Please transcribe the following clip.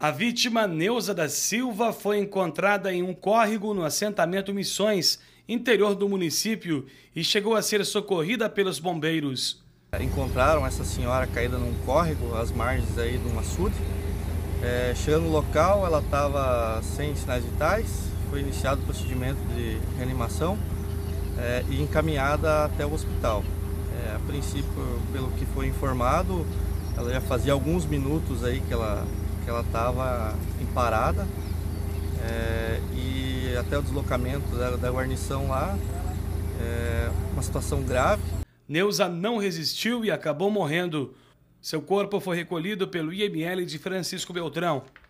A vítima, Neuza da Silva, foi encontrada em um córrego no assentamento Missões, interior do município, e chegou a ser socorrida pelos bombeiros. Encontraram essa senhora caída num córrego, às margens aí de um açude. Chegando no local, ela estava sem sinais vitais, foi iniciado o procedimento de reanimação e encaminhada até o hospital. A princípio, pelo que foi informado, ela já fazia alguns minutos aí que ela estava em parada, e até o deslocamento da guarnição lá, uma situação grave. Neuza não resistiu e acabou morrendo. Seu corpo foi recolhido pelo IML de Francisco Beltrão.